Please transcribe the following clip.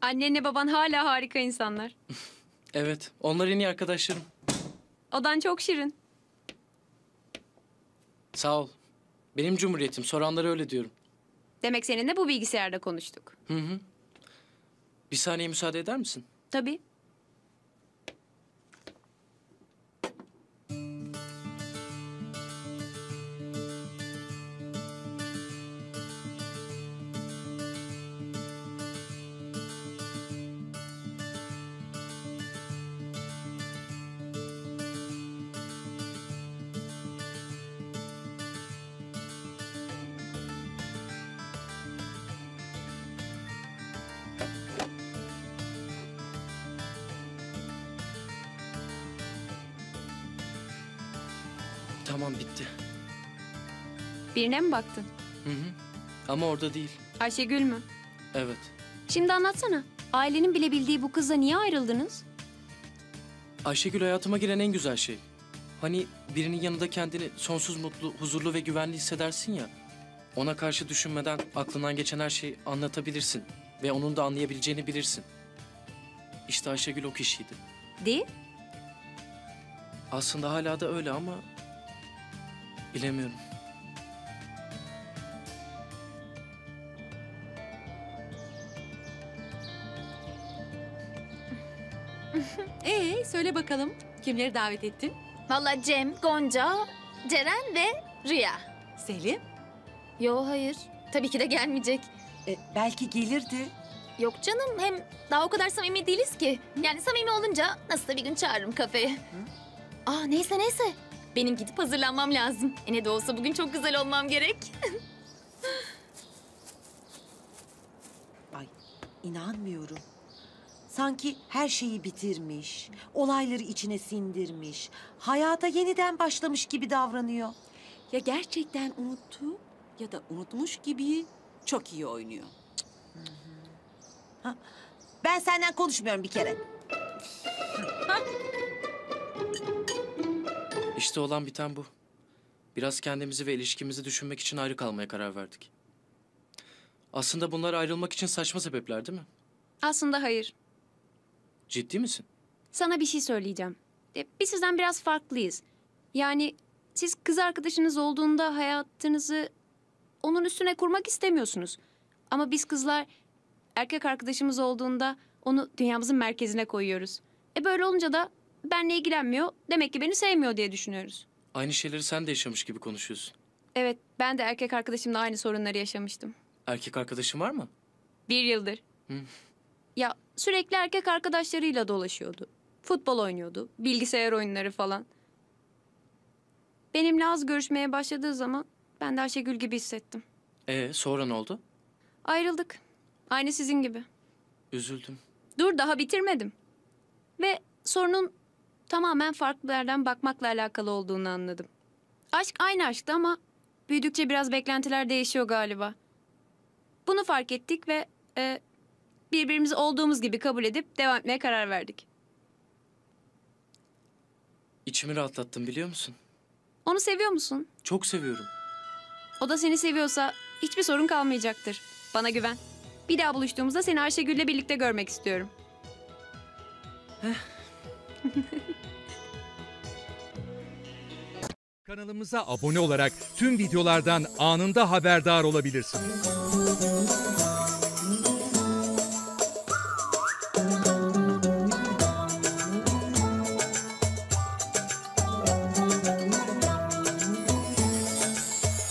Annenle baban hala harika insanlar. Evet, onlar en iyi arkadaşlarım. Odan çok şirin. Sağ ol. Benim cumhuriyetim, soranlara öyle diyorum. Demek seninle bu bilgisayarda konuştuk. Hı hı. Bir saniye müsaade eder misin? Tabii. Tamam, bitti. Birine mi baktın? Hı hı. Ama orada değil. Ayşegül mü? Evet. Şimdi anlatsana. Ailenin bile bildiği bu kızla niye ayrıldınız? Ayşegül hayatıma giren en güzel şey. Hani birinin yanında kendini sonsuz mutlu, huzurlu ve güvenli hissedersin ya. Ona karşı düşünmeden aklından geçen her şeyi anlatabilirsin. Ve onun da anlayabileceğini bilirsin. İşte Ayşegül o kişiydi. Değil. Aslında hala da öyle ama... bilemiyorum. Söyle bakalım. Kimleri davet ettin? Vallahi Cem, Gonca, Ceren ve Rüya. Selim. Yo hayır. Tabii ki de gelmeyecek. Belki gelirdi. Yok canım, hem daha o kadar samimi değiliz ki. Yani samimi olunca nasılsa bir gün çağırırım kafeye. Neyse. Benim gidip hazırlanmam lazım. Ne de olsa bugün çok güzel olmam gerek. Ay, inanmıyorum. Sanki her şeyi bitirmiş, olayları içine sindirmiş, hayata yeniden başlamış gibi davranıyor. Ya gerçekten unuttu ya da unutmuş gibi çok iyi oynuyor. Ben senden konuşmuyorum bir kere. İşte olan biten bu. Biraz kendimizi ve ilişkimizi düşünmek için ayrı kalmaya karar verdik. Aslında bunlar ayrılmak için saçma sebepler değil mi? Aslında hayır. Ciddi misin? Sana bir şey söyleyeceğim. Biz sizden biraz farklıyız. Yani siz kız arkadaşınız olduğunda hayatınızı onun üstüne kurmak istemiyorsunuz. Ama biz kızlar erkek arkadaşımız olduğunda onu dünyamızın merkezine koyuyoruz. Böyle olunca da benle ilgilenmiyor, demek ki beni sevmiyor diye düşünüyoruz. Aynı şeyleri sen de yaşamış gibi konuşuyorsun. Evet, ben de erkek arkadaşımla aynı sorunları yaşamıştım. Erkek arkadaşın var mı? 1 yıldır. Hı. Ya sürekli erkek arkadaşlarıyla dolaşıyordu. Futbol oynuyordu, bilgisayar oyunları falan. Benimle az görüşmeye başladığı zaman ben de Ayşegül gibi hissettim. Sonra ne oldu? Ayrıldık. Aynı sizin gibi. Üzüldüm. Dur, daha bitirmedim. Ve sorunun tamamen farklı yerden bakmakla alakalı olduğunu anladım. Aşk aynı aşktı ama büyüdükçe biraz beklentiler değişiyor galiba. Bunu fark ettik ve birbirimizi olduğumuz gibi kabul edip devam etmeye karar verdik. İçimi rahatlattın biliyor musun? Onu seviyor musun? Çok seviyorum. O da seni seviyorsa hiçbir sorun kalmayacaktır. Bana güven. Bir daha buluştuğumuzda seni Ayşegül'le birlikte görmek istiyorum. Kanalımıza abone olarak tüm videolardan anında haberdar olabilirsiniz.